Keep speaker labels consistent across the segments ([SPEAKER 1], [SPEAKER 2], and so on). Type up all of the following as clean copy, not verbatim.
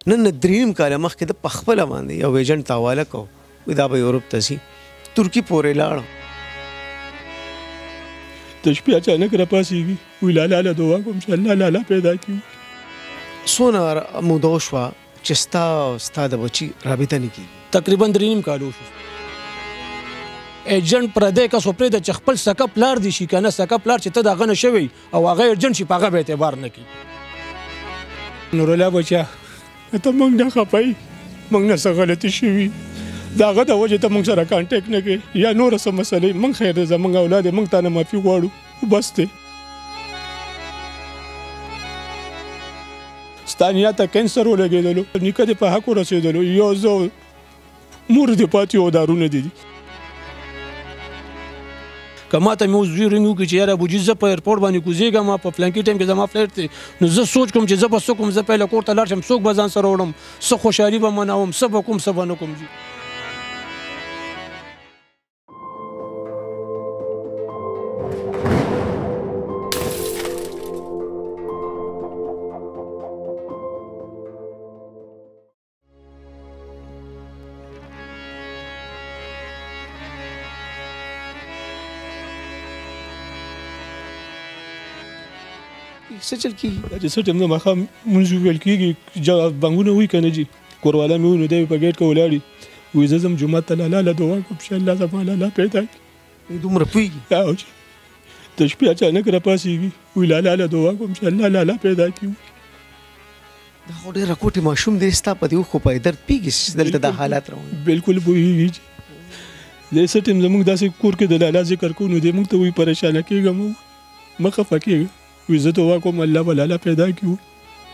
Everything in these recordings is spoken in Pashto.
[SPEAKER 1] نن دریم کال مخکې د پخپله باندې یو ایجنټ ته حواله کو وایي دا به یورپ ته ځي ترکي پورې لاړ
[SPEAKER 2] د شپې اچانک راپاسېږي وایي لالا دعا کوم چې الله لالا پیدا کړي
[SPEAKER 1] څونه موده وشوه چې ستا د بچي رابطه نه کېږي
[SPEAKER 2] تقریبا 3.5 کال وشو ایجنټ پردی کس وپرېږده چې خپل سکه پلار دي شي که نه سکه پلار چې ته د هغه نه شوی او هغه ایجنټ شي په هغه به اعتبار نه کړي نورالله بچا ته موږ نه خفایي موږ نه څه غلطي شوي د هغه د وجې ته موږ سره کانټیکټ نه کوې یا نوره څه مسلې موږ خیر دی زموږ اولاد موږ تا نه معافي غواړو بس دی ستا نیا ته کینسر ولګېدلو نیکه دې په حق ورسېدلو یو زه مور دې پاتې و دارونه دي که ماته مې اوس زوی رنګ وکړي چې یاره ابوجي زه په ایرپورټ باندې کوزېږم په فلانکي ټایم کې زما فلایټ دی نو زه سوچ کوم چې زه به څه کوم زه پهله کور ته لاړ شم څوک به ځان سره وړم څه خوشحالي به منوم څه به کوم څه به نه کوم
[SPEAKER 1] څه چل کېږي
[SPEAKER 2] چې څه ټایم د ماښام مونځ ویل کېږي بانګونه وایي که نه جي کوروالا مې وویل نو دی په ګیټ کې ولاړ وي زه ځم جومات ته لالا دعا کوم چې الله زما لالا پیدا کړي
[SPEAKER 1] دومره پوهېږي
[SPEAKER 2] او چې د شپې اچانک راپاسېږي وایي لالا دعا کوم چې الله لالا پیدا کړي
[SPEAKER 1] دا خو ډېره کوټې ماشوم دی ستا په دې اوښکو پای درد پوهېږي چې دلته دا حالات روان
[SPEAKER 2] بلکل پوهېږي چې دی څه ټایم زموږ داسې کور کې د لالا ذکر کوو نو دی موږ ته وایي پریشانه کېږم مه خفه کېږه وایي زه دعا کوم الله به لالا پیدا کړي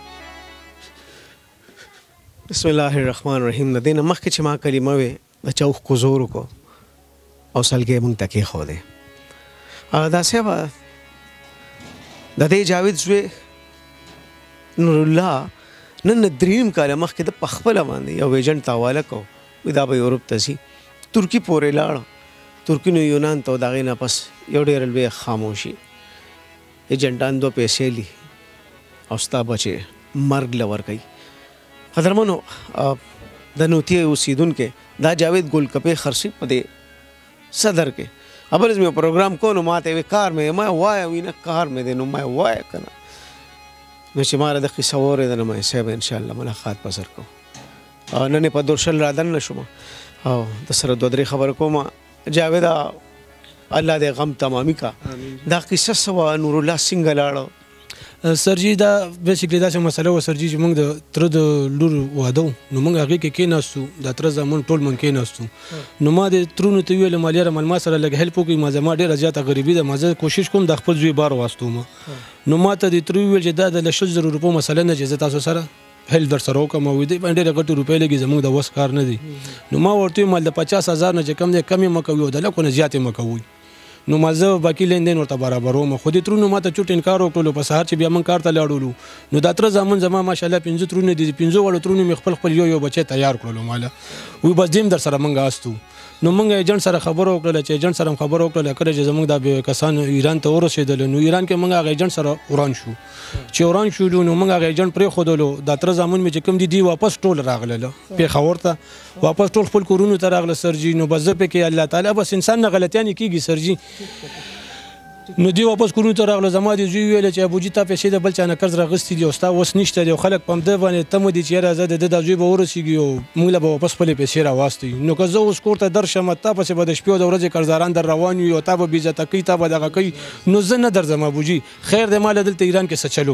[SPEAKER 1] بسم الله الرحمن الرحیم د دې نه مخکې چې ما کلمه وې د چا اوښکو زور وکړو او سلګۍ موږ ته کېښودې داسې به د دې جاوید زوی نورالله نن دریم کال مخکې د پخپله باندې یو ایجنټ ته حواله کو وایي دا به یورپ ته ځي ترکي پورې لاړ ترکي نه یونان ته د هغې نه پس یو ډېره لویه خاموشي ایجنټان 2 پیسې لی او ستا بچې مرګ له ورکوي قدرمنو د نوتي اوسیدونکو دا جاوید ګلکپې خرسي په دې صدر کې خبر مې پروګرام کو نو ماته وی کار مې ما وایه وینه کار مې دی نو ما وایه که نه نو چې ما د قصه واورېده نو ما صاحب انشاءالله ملاقات په سر کوم نن یې په دورشل را دننه شوم او د سره 2-3 خبره کوم جاویده الله دې غم تمامي کا دا قصه سوه نورالله څنګه لاړه
[SPEAKER 2] سر جي دا بیسیکلی داسې مسله وه سر جي چې موږ د تره د لور واده و نو موږ هغې کې کېناستو دا تره زامن ټول موږ کېناستو نو ما د ترونو ته وویل ما یاره ما سره لږ هیلپ وکړي ما زما ډېره زیاته غریبي ده ما زه کوشش کوم د خپل زوی بار واستوم نو ما ته د تره وویل چې دا د 100,000 روپو مسله نه چې زه تاسو سره هیلپ در سره وکړم او دوی باندې ډېرې غټې روپۍ لګي زموږ د وس کار نه دی نو ما ورته ویل مال د 50,000 نه چې کم دی کم یې مه کوئ او د لکو نه زیات یې مه کوئ نو ما زه باقي لیندین ورته برابروم خو دې ترونو ما ته چوټ انکار وکړلو په سهار چې بیا موږ کار ته لاړولو نو دا تره زامن زما ماشاءالله 5 ترونه دي 5 واړو ترونو مې خپل یو بچی تیار کړلو ماله وی بس دیم در سره موږ استو نو موږ ایجنټ سره خبرو وکړله چې ایجنټ سره خبرو وکړله کله چې زموږ دا کسان ایران ته ورسېدل نو ایران کې موږ هغه ایجنټ سره وران شو چې وران شو نو موږ هغه ایجنټ پرېښودلو دا تره زامن مې چې کوم دي واپس ټول راغلل پېښور ته واپس ټول خپل کورونو ته راغله سرجي نو بس زه پکې الله تعالی بس انسان نه غلطیانې کېږي سرجي نو دی واپس کورونو ته راغله زما د زوی ویل چې ابوجي تا پیسې د بل چا نه قرض راغستې دي او ستا اوس نشته دی او خلک په همده باندې تمه دي چې یاره زه د ده دا زوی به ورسېږي او موږ له به واپس خپلې پیسې راواستوي نو که زه اوس کور ته درشم تا پسې به د شپې او د ورځې قرضداران در روان وي او تا به بېعزته کوي تا به دغه کوي نو زه نه درځم ابوجي خیر دی ما له دلته ایران کې څه چلو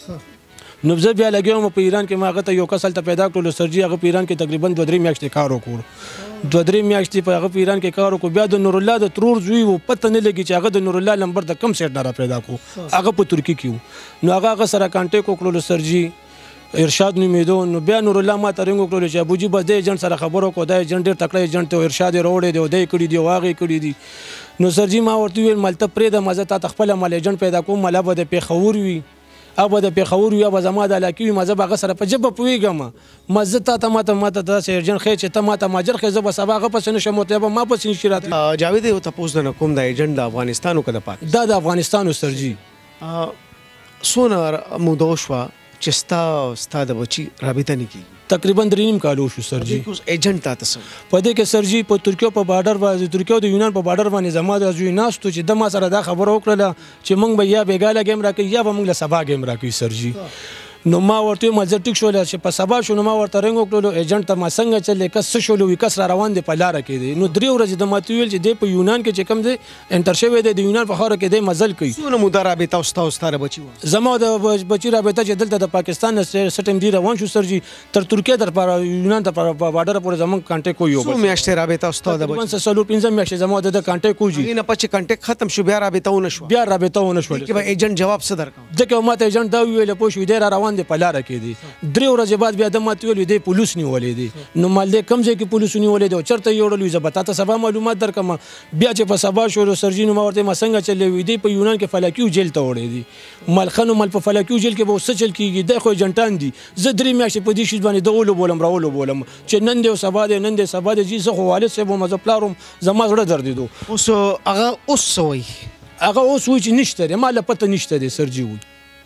[SPEAKER 2] کوي نو زه بیا لګیا وم په ایران کې ما هغه ته یو کس هلته پیدا کړلو سرجي هغه په ایران کې تقریبا 2-3 میاشتې کار وکړو 2-3 میاشتې په هغه په ایران کې کار وکړو بیا د نورالله د ترور زوی و پته نه لګي چې هغه د نورالله نمبر د کم سیټ نه را پیدا کړو هغه په ترکي کې و نو هغه سره کانټیکټ وکړلو سرجي ارشاد نومېدو نو بیا نورالله ما ته رنګ وکړلو چې ابوجي بس د ایجنټ سره خبرو وکړو دا ایجنټ ډېر تکړه ایجنټ دی او ارشاد یې راوړی دی او دی کړي دي او هغه یې کړي دي نو سرجي ما ورته وویل مال ته پرېږده ما زه تا ته خپله مال ایجنټ پیدا کوم مالا به د پېښور وي او د پېښور وي یا به زما د علاقې وي ما زه به هغه سره په ژبه پوهېږم ما زه تا ته ماته داسې ایجنټ ښیې چې ته ما ته ماجر ښیې زه به سبا هغه پسې نه شم او ته به ما پسې نشي راتلی
[SPEAKER 1] جاوید یو تپوس درنه کوم دا ایجنټ د افغانستان و که د پاکستان
[SPEAKER 2] دا د افغانستان و سرجي
[SPEAKER 1] څونه موده وشوه چې ستا د بچي رابطه نه کیږي
[SPEAKER 2] تقریبا 3.5 کال شو سر جی
[SPEAKER 1] اوس ایجنټ تا څه
[SPEAKER 2] په دې کې سر جی په ترکیه په بارډر باندې ترکیه او د یونان په بارډر باندې زما د ازوی ناستو چې د ما سره دا خبره وکړه چې موږ به یا بیګاله گیم راکړي یا به موږ له سبا گیم راکړي سر جی نو ما ورته مزه ټیک شو چې په سبا شو نو ما ورته رنګ وکړو ایجنټ ته ما څنګه چلې کس شو وی کس را روان دی په لار کې دی نو 3 ورځې د ماته ویل چې دی په یونان کې چې کم دی انټر شوی دی د یونان په خاور کې دی مزل کوي
[SPEAKER 1] څونه موده رابطه او ستاره بچي
[SPEAKER 2] زما د بچی رابطه چې دلته د پاکستان سټم دی روان شو سر جی تر ترکیه در پر یونان ته پر بارډر پورې زمون کانټیکټ کوي
[SPEAKER 1] څو میاشتې رابطه او ستاره د بچي
[SPEAKER 2] سلو 15 میاشتې زما د کانټیکټ کوي
[SPEAKER 1] نه پچ کانټیکټ ختم شو بیا رابطه ونه شو
[SPEAKER 2] چې
[SPEAKER 1] به ایجنټ جواب څه درکاو
[SPEAKER 2] ځکه ما ته ایجنټ دا ویل پوه شو دی را روان دی په لار کې دی 3 ورځې بعد بیا د ماته ویل دی پولیس نیولې دي نو مال دې کم ځای کې پولیس نیولې دي چرته یوړل زه به تاسو سبا معلومات درکم بیا چې په سبا شو سرجینو ما ورته ما څنګه چلې وی دی په یونان کې فلکیو جیل ته وړې دي مالخنو مال په فلکیو جیل کې به وسه چل کیږي د خو جنټان دي زه 3 میاشتې په دې شی باندې دولو بولم راولو بولم چې نن دی او سبا دی نن دی سبا دی زه خو والد صاحب مزه پلارم زما زړه درد دي
[SPEAKER 1] اوس هغه اوس وای
[SPEAKER 2] هغه اوس وای چې نشته ما له پته نشته دی سرجی وای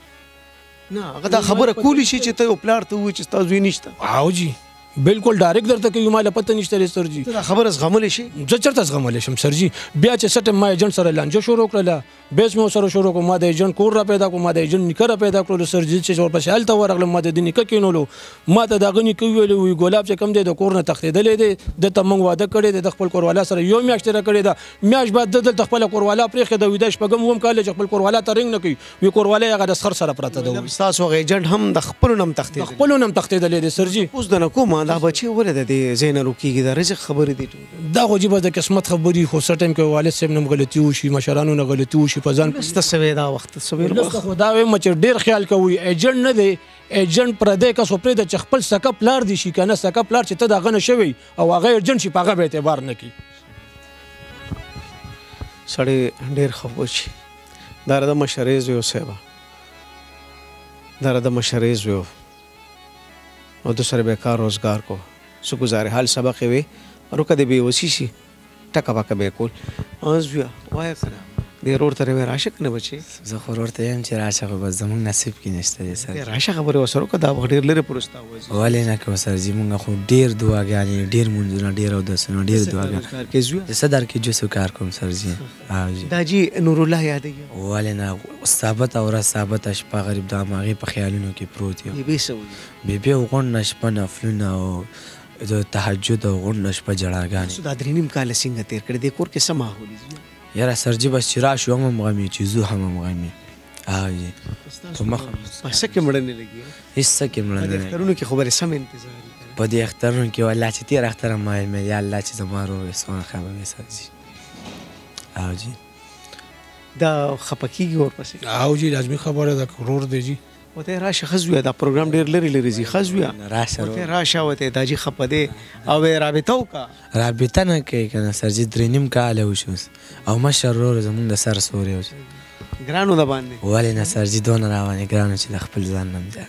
[SPEAKER 1] نه هغه دا خبره کولی شي چې ته پلار ته وای چې تاسو نشته
[SPEAKER 2] او جی بالکل ډایرکټ درته کوي مال پته نشته سر جی
[SPEAKER 1] دا خبره زغمل شي
[SPEAKER 2] زه چرته زغمل شم سر جی بیا چې سټم ما ایجنټ سره لانجه شروع کړله بیس مو سره شروع کوم ما د ایجنټ کور را پیدا کوم ما د ایجنټ نکره پیدا کړل سر جی چې ورپسې حالت ورغلم ما د نکه کینولو ما ته دا غنی کوي وی ګلاب چې کم دی د کور نه تختیدلې دی د تمنګ واده کړی د خپل کوروالا سره یو میاشت را کړی دا میاش بعد د خپل کوروالا پرېخه د ویداش پګم ووم کال چې خپل کوروالا ترنګ نه کوي وی کوروالا هغه د سر سره پراته دی
[SPEAKER 1] تاسو ایجنټ هم د خپل نوم
[SPEAKER 2] تختیدلې دی سر جی
[SPEAKER 1] اوس د نکوم دا بچي ولې د زین روکیږي د رزق خبرې دي
[SPEAKER 2] دا خو جيبه د قسمت خبرې خو سټم کې والد صاحب نم غلطي وشي مشرانو نه غلطي وشي په ځان
[SPEAKER 1] سوي دا وخت سوي
[SPEAKER 2] خو دا وایم چې ډیر خیال کوي ایجنټ نه دی ایجنټ پر دې کا سپری د خپل سکپ لار دي شي کنه سکپ لار چې ته دا غنه شوی او هغه ایجنټ شي پاغه به اعتبار نه کی
[SPEAKER 1] سړی ډیر خوشي دا د مشریز یو سیبا دا د مشریز یو او د سره بیکار روزګار کو سو گزاره حال سبق وي روکه دی به وسی شي ټکا پکا به کول اوس بیا وای کنه د رور تر به راشه کنه بچي
[SPEAKER 3] زه خو ورته یم چې راشه خو بس زمونږ نصیب کې نشته دی سر
[SPEAKER 1] راشه خبره وسره که دا ډیر لري پرستا وځي
[SPEAKER 3] ولې نه کو سر جی مونږ خو ډیر دعاګانې ډیر مونږونه ډیر او دسونه ډیر دعاګانې
[SPEAKER 1] کې زو
[SPEAKER 3] صدر کې جو سو کار کوم سر جی
[SPEAKER 1] دا جی نور الله یادې
[SPEAKER 3] ولې نه ثابت او را ثابت شپه غریب د ماغي په خیالونو کې پروت یم
[SPEAKER 1] به سو
[SPEAKER 3] به وغون نشپه نفلونه او د تهجد او غون نشپه جړاګانې
[SPEAKER 1] دا درینم کال څنګه تیر کړی د کور کې سما هولې
[SPEAKER 3] یاره سرجی بس چې راشو هم غمی چې زو هم غمی په مخ
[SPEAKER 1] پسه کې مړ نه لګي
[SPEAKER 3] هیڅ کې مړ نه لګي
[SPEAKER 1] اخترونو کې خبره سم انتظار
[SPEAKER 3] په دې اخترونو کې والله چې تیر اختر ما یا الله چې زمارو اسمان خبره سرجی او جی
[SPEAKER 1] دا خپکیږي اور پسې
[SPEAKER 2] او جی لازمي خبره ده کرور دی جی
[SPEAKER 1] وته راشه خزویا دا پروګرام ډیر لري زی خزویا راشه وته دا جی خپده او رابطه وکا
[SPEAKER 3] رابطه نه کوي کنه سرجی 3.5 کال وشوس او مشرور زمون د سر سوري وش
[SPEAKER 1] ګرانو د باندې
[SPEAKER 3] ولې نه سرجی دون روانه ګرانو چې د خپل ځان نم ځه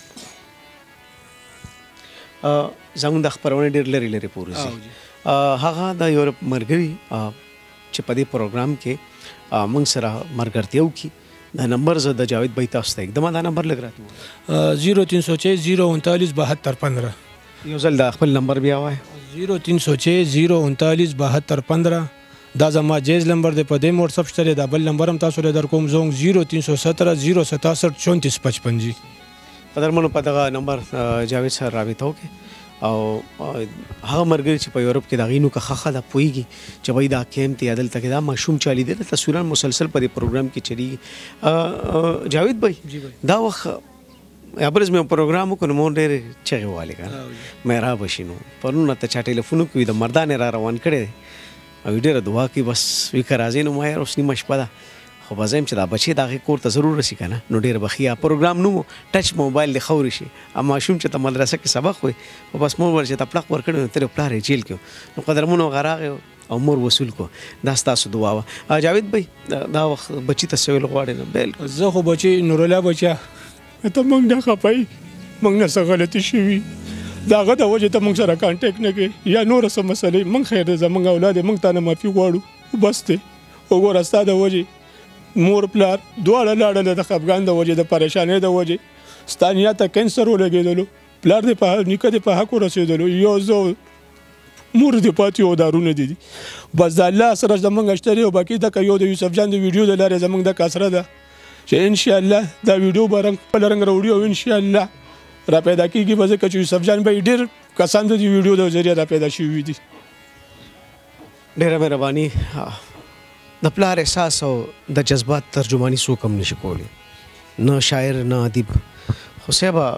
[SPEAKER 1] زمون د خبرونه ډیر لري پورزي هغه د یورپ مرګري چې په دې پروګرام کې موږ سره مرګرتیو کی دا نمبر زه د جاوید بای تاسو ته एकदम دا نمبر لګ راته
[SPEAKER 2] 0306 039 72 15
[SPEAKER 1] یو ځل دا خپل نمبر بیا وای
[SPEAKER 2] 0306 039 72 15 دا زما جیز نمبر دی په دې موټ سب شته دا بل نمبر هم تاسو له در کوم زنګ 0317 067 34 55
[SPEAKER 1] قدرمنو په دغه نمبر جاوید سره رابطه وکړي او هغه مرګري چې په یورپ کې دا غینو کا خخه دا پويږي چې وای دا کیم ته عدالت کې دا مشوم چالي دي تصویران مسلسل په پروګرام کې چلی جاوید بھائی دا وخت ابرز مې پروګرام کو نو ډېر چغه والي کنه مې را بشینو پرونه ته چا ټلیفون کوي د مردان را روان کړي او ډېر دعا کوي بس وی کرازین مو یې اوس نیمه شپه ده خو بزایم چې دا بچي دغه کور ته ضرور رسی کنه نو ډیر بخیا پروګرام نو ټچ موبایل له خوري شي اما شوم چې ته مدرسه کې سبق وي او بس مور ورچې ته پلق ورکړو تر پلار جیل کې نو قدرمنو غراغه او مور وصول کو دا ستاسو دعا وا جاوید بھائی دا وخت بچی ته سویل غواړي نه بالکل
[SPEAKER 2] زه خو بچي نور الله بچا ته مونږ نه خپای مونږ نه څه غلطي شوی داغه د وجه ته مونږ سره کانټیکټ نه کې یا نور څه مسلې مونږ خیر زمونږ اولاد مونږ ته نه معافي غواړو بس ته وګوره ستاسو د وجه مور پلار دواړه لاړل د خفګان د وجه د پریشانې د وجه ستا نیا ته کینسر ولګېدلو پلار دې په نیکه دې په حق ورسېدلو یو زه مور دې پاتې او دارونه دي بس د الله سره زمونږ اشتري او باقي دکه یو د یوسف جان د ویډیو د لارې زمونږ د کسره ده چې انشاءالله دا ویډیو به خپل رنګ راوړي او انشاءالله را پیدا کېږي به ځکه چې یوسف جان به ډېر کسان د دې ویډیو د ذریعه را پیدا شوي دي
[SPEAKER 1] ډېره مهرباني د پلار احساس او د جذبات ترجمانی څوک هم نشي کولی نه شاعر نه ادیب خو صاحبه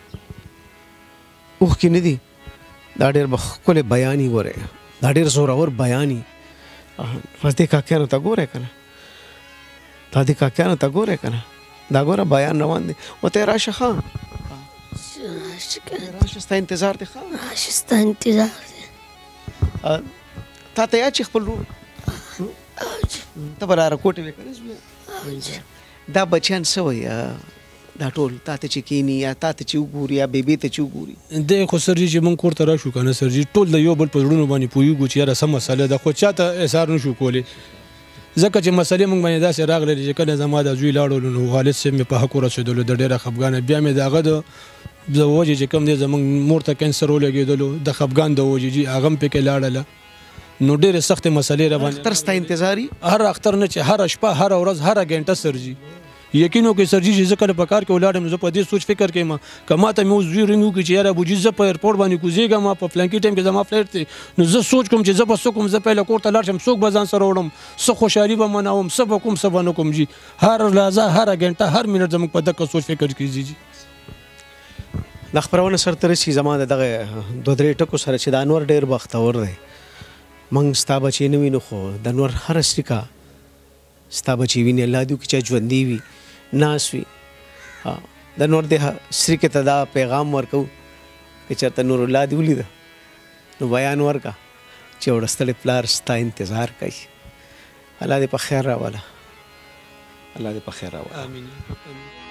[SPEAKER 1] اوښکې نه دي دا ډېر به ښکلی بیان یې ګورې دا ډېر زورور بیان یې بس دې کاکیانو ته ګورې که نه دا دې کاکیانو ته ګورې که نه دا ګوره بیان روان دی ورته یې راشه ښه راشه ستا انتظار دی ښه
[SPEAKER 4] راشه ستا انتظار دی
[SPEAKER 1] تا ته یاد چې خپل ورور ته به راره کوټې وې که نه دا بچیان څه وایي دا ټول تا ته چې کښېني یا تا ته چې وګوري یا بیبي ته چې وګوري
[SPEAKER 2] دی خو سرجي چې موږ کور ته راشو که نه سرجي ټول د یو بل په زړونو باندې پوهېږو چې یاره څه مسله ده خو چا ته احسار نه شو کولی ځکه چې مسلې موږ باندې داسې راغلې چې کله زما د زوی لاړلو نو والد صاحب مې په حق ورسېدلو د ډېره خفګانه بیا مې د هغه د وجې چې کوم دی زموږ مور ته کینسر ولګېدلو د خفګان د وجې جي هغه هم پکې لاړله نو ډېرې سختې مسلې را باندې
[SPEAKER 1] اختر ستا انتظار
[SPEAKER 2] هر اختر نه چې هره شپه هره ورځ هره ګنټه سرجي یقین وکړئ سرجي چې زه کله په کار کې ولاړم زه په دې سوچ فکر کوم که ما ته مې اوس زوی رنګ وکړي چې یاره ابوجي زه په ایرپورټ باندې کوزېږم په فلانکي ټایم کې زما فلایټ دی نو زه سوچ کوم چې زه به څه کوم زه پهله کور ته لاړ شم څوک به ځان سره وړم څه خوشحالي به منوم څه به کوم څه به نه کوم جي هر لحظه هره ګنټه هر منټ زموږ په دغه سوچ فکر کې ځي
[SPEAKER 1] د خپرونه سرته رسي زما د دغه دوه درې ټکو سره چې د انور ډېر بختور دی موږ ستا بچی نه وینو خو د انور هره سریکه ستا بچی ویني الله دې وکړي چې ژوندي وي ناس وي د نور د سریکې ته دا پیغام ورکو که چېرته نور الله دې ولیده نو بیان ورکړه چې وړستلی پلار ستا انتظار کوي الله دې په خیر راوله الله دې په خیر راوله
[SPEAKER 2] امين